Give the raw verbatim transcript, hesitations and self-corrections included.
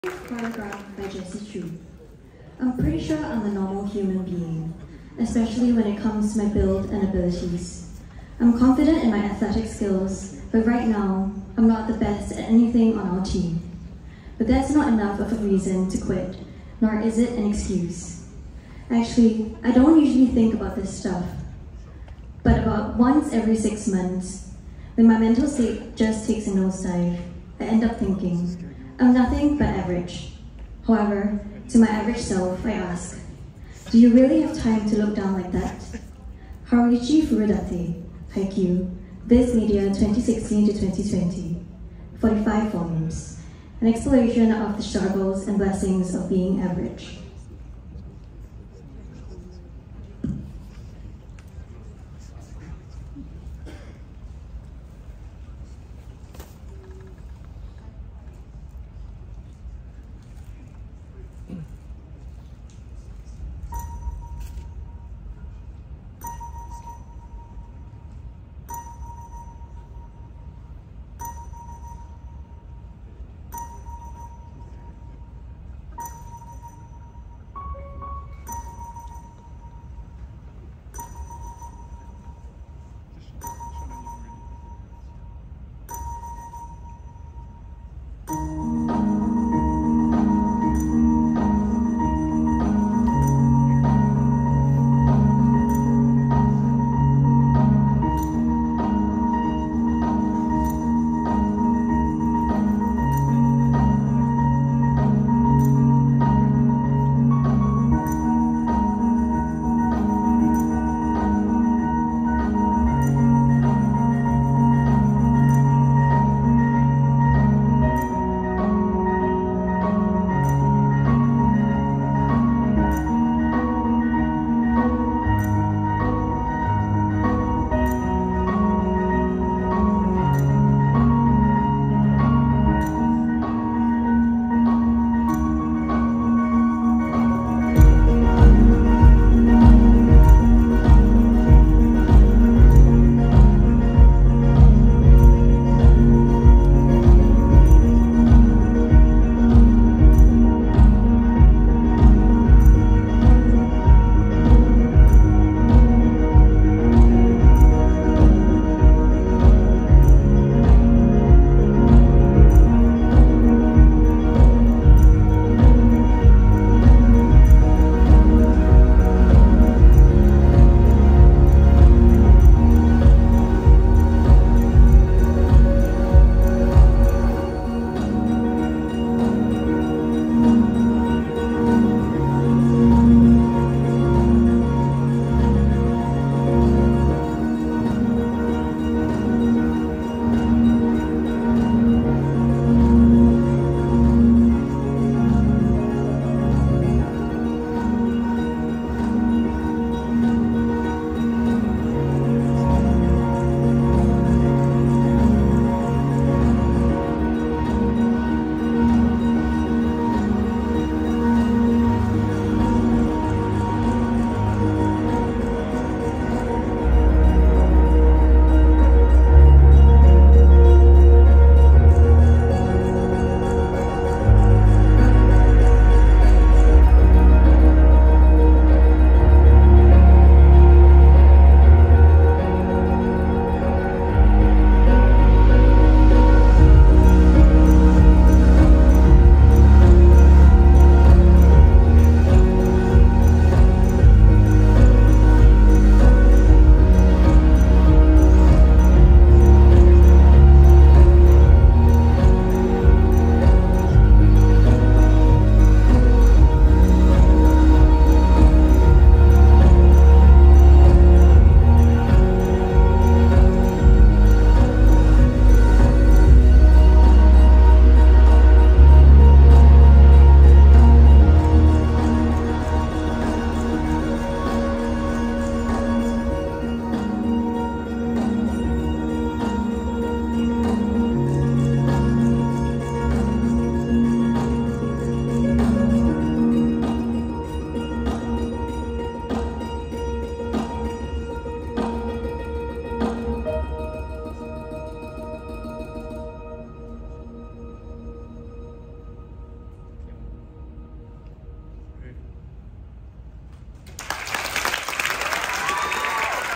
Choreographed by Jessie Choo. I'm pretty sure I'm a normal human being, especially when it comes to my build and abilities. I'm confident in my athletic skills, but right now, I'm not the best at anything on our team. But that's not enough of a reason to quit, nor is it an excuse. Actually, I don't usually think about this stuff, but about once every six months, when my mental state just takes a nosedive, I end up thinking, I'm nothing but average. However, to my average self, I ask, do you really have time to look down like that? Haruichi Furudate, Haikyuu, Viz Media twenty sixteen to twenty twenty, forty-five volumes, an exploration of the struggles and blessings of being average.